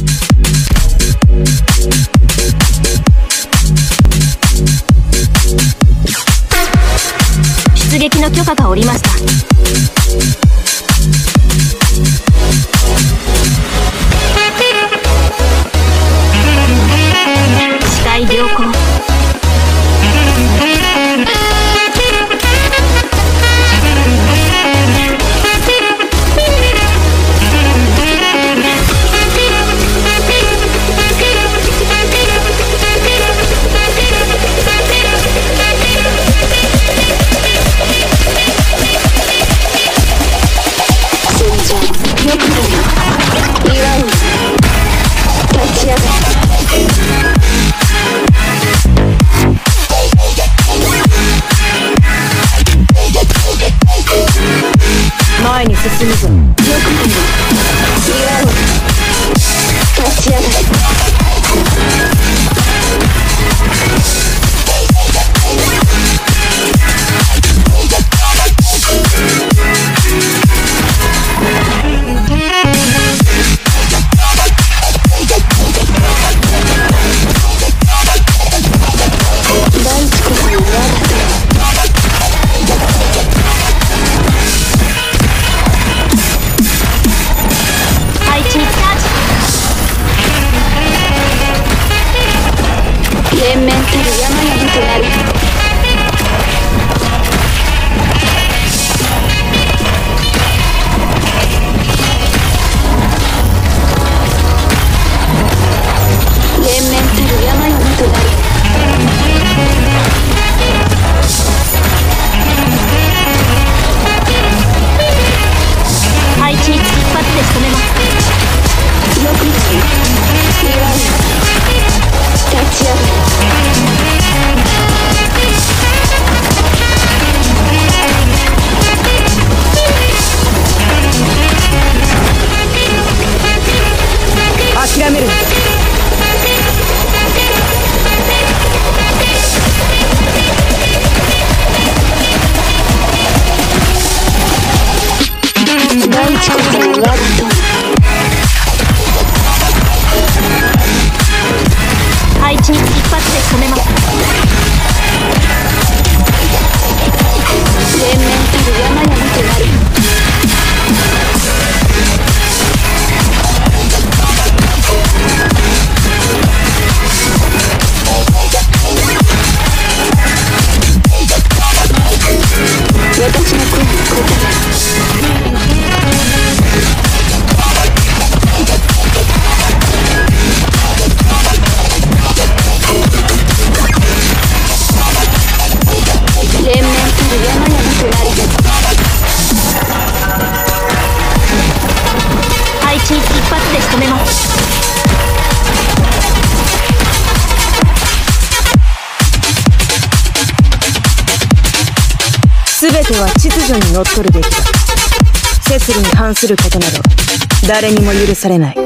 出撃の許可が下りました。視界良好。前に進むぞ。よく見ろ。岩を立ち上がれ。大地こその我が手。連綿たる山々となる。連綿たる山々となる。配置一発で仕留めます。よく見て岩を立ち上がれ。諦めるな。大地こその我が友。配置に一発で仕留めます。連綿たる山々となる。私の声に応え。連綿たる山々となる。配置一発で仕留めます。 すべては秩序にのっとるべきだ。摂理に反することなど誰にも許されない。